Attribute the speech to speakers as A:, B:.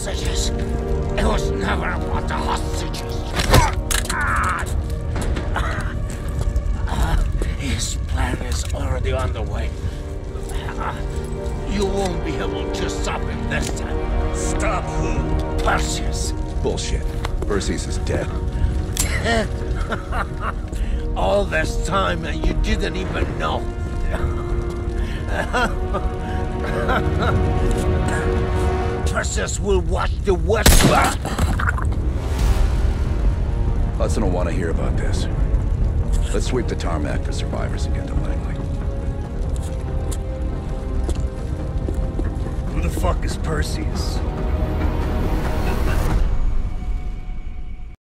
A: hostages. It was never about the hostages. His plan is already on the way. You won't be able to stop him this time.
B: Stop who?
A: Perseus.
C: Bullshit. Perseus is dead.
A: All this time and you didn't even know. Perseus will watch the West.
C: Hudson will want to hear about this. Let's sweep the tarmac for survivors and get to Langley.
B: Who the fuck is Perseus?